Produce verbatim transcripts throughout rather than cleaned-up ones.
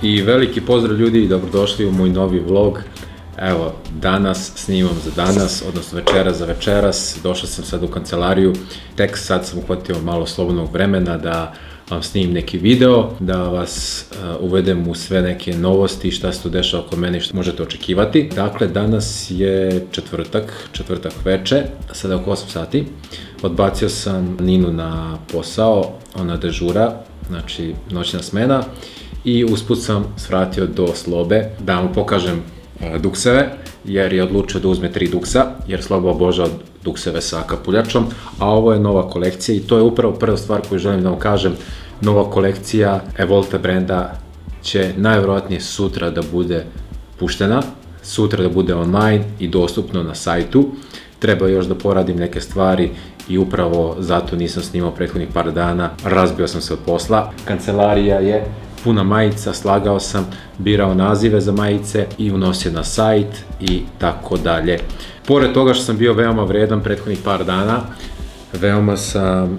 I veliki pozdrav ljudi i dobrodošli u moj novi vlog. Evo, danas snimam za danas, odnosno večeras za večeras. Došao sam sad u kancelariju, tek sad sam uhvatio malo slobodnog vremena da vam snimim neki video, da vas uh, uvedem u sve neke novosti, šta se tu dešava oko mene i što možete očekivati. Dakle, danas je četvrtak, četvrtak veče, sada oko osam sati. Odbacio sam Ninu na posao, ona dežura, znači noćna smena. I usput sam svratio do Slobe da mu pokažem uh, dukseve, jer je odlučio da uzme tri duksa, jer Sloba obožava dukseve sa kapuljačom, a ovo je nova kolekcija i to je upravo prva stvar koju želim da vam kažem. Nova kolekcija Evolta brenda će najvjerojatnije sutra da bude puštena, sutra da bude online i dostupno na sajtu. Treba još da poradim neke stvari i upravo zato nisam snimao prethodnih par dana, razbio sam se od posla. Kancelarija je puna majica, slagao sam, birao nazive za majice i unosio na sajt i tako dalje. Pored toga što sam bio veoma vredan prethodnih par dana, veoma sam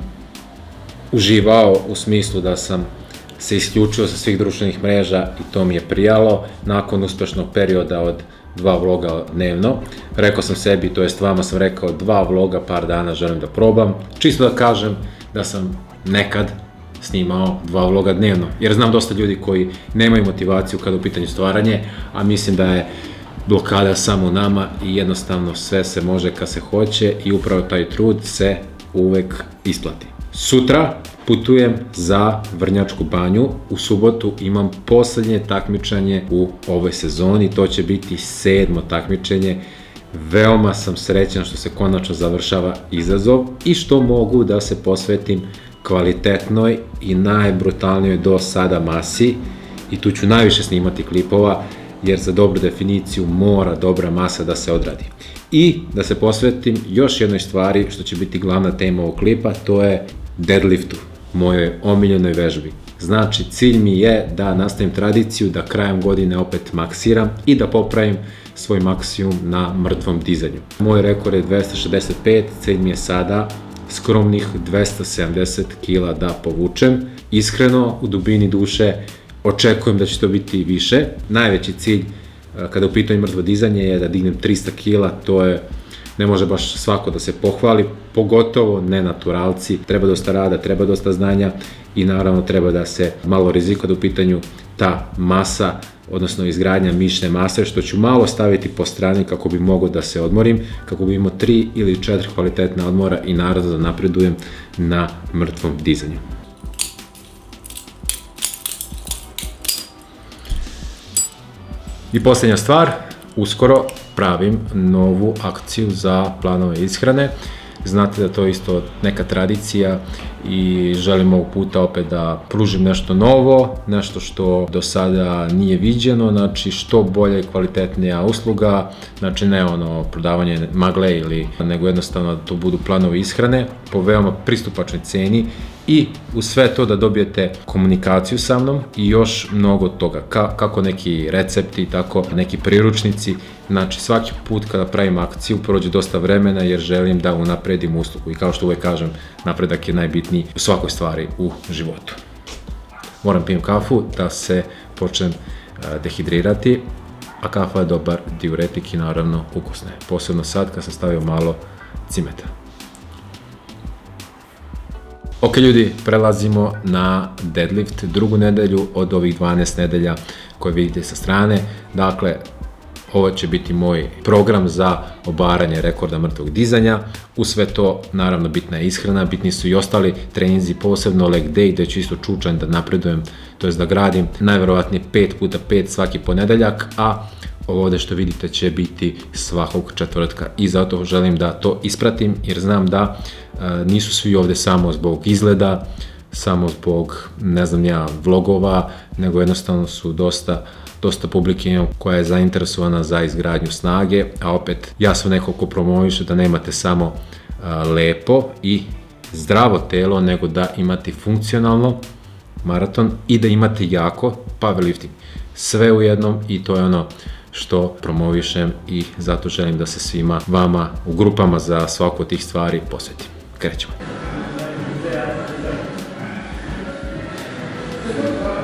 uživao u smislu da sam se isključio sa svih društvenih mreža i to mi je prijalo nakon uspešnog perioda od dva vloga dnevno. Rekao sam sebi, to jest vama sam rekao, dva vloga par dana želim da probam, čisto da kažem da sam nekad snimao dva vloga dnevno, jer znam dosta ljudi koji nemaju motivaciju kada u pitanju stvaranje, a mislim da je blokada samo u nama i jednostavno sve se može kad se hoće i upravo taj trud se uvek isplati. Sutra putujem za Vrnjačku banju, u subotu imam poslednje takmičenje u ovoj sezoni, to će biti sedmo takmičenje. Veoma sam srećan što se konačno završava izazov i što mogu da se posvetim kvalitetnoj i najbrutalnijoj do sada masi i tu ću najviše snimati klipova, jer za dobru definiciju mora dobra masa da se odradi. I da se posvetim još jednoj stvari što će biti glavna tema ovog klipa, to je deadliftu, mojoj omiljenoj vežbi. Znači, cilj mi je da nastavim tradiciju, da krajem godine opet maksiram i da popravim svoj maksimum na mrtvom dizanju. Moj rekord je dvesta šezdeset pet, cilj mi je sada skromnih dvesta sedamdeset kila da povučem. Iskreno, u dubini duše, očekujem da će to biti i više. Najveći cilj kada u pitanju mrtvo dizanje je da dignem trista kila, to je, ne može baš svako da se pohvali, pogotovo ne naturalci. Treba dosta rada, treba dosta znanja i naravno treba da se malo rizika da u pitanju ta masa, odnosno izgradnja mišićne mase, što ću malo staviti po strani kako bi mogao da se odmorim, kako bi imao tri ili četiri kvalitetna odmora i naravno da napredujem na mrtvom dizanju. I posljednja stvar, uskoro pravim novu akciju za planove ishrane. Znate da to je isto neka tradicija i želim ovog puta opet da pružim nešto novo, nešto što do sada nije viđeno, znači što bolje i kvalitetnija usluga, znači ne ono prodavanje magle ili, nego jednostavno da to budu planovi ishrane po veoma pristupačnoj ceni i uz sve to da dobijete komunikaciju sa mnom i još mnogo toga, Ka kako neki recepti, tako neki priručnici. Znači svaki put kada pravim akciju prođe dosta vremena jer želim da unapredim uslugu i kao što uvek kažem, napredak je najbitniji u svakoj stvari u životu. Moram pijem kafu da se počnem dehidrirati, a kafa je dobar diuretik i naravno ukusna je, posebno sad kad sam stavio malo cimeta. Ok ljudi, prelazimo na deadlift, drugu nedelju od ovih dvanaest nedelja koje vidite sa strane. Dakle, ovo će biti moj program za obaranje rekorda mrtvog dizanja. U sve to, naravno, bitna je ishrana, bitni su i ostali treninzi, posebno leg day, gde ću isto čučan da napredujem, to jest da gradim najverovatnije pet puta pet svaki ponedeljak, a ovo ovde što vidite će biti svakog četvrtka i zato želim da to ispratim jer znam da e, nisu svi ovde samo zbog izgleda, samo zbog, ne znam ja, vlogova, nego jednostavno su dosta dosta publike koja je zainteresovana za izgradnju snage, a opet ja sam neko ko promoviše da nemate samo a, lepo i zdravo telo, nego da imate funkcionalno maraton i da imate jako powerlifting. Sve u jednom i to je ono što promovišem i zato želim da se svima vama u grupama za svaku od tih stvari posvetim. Krećemo.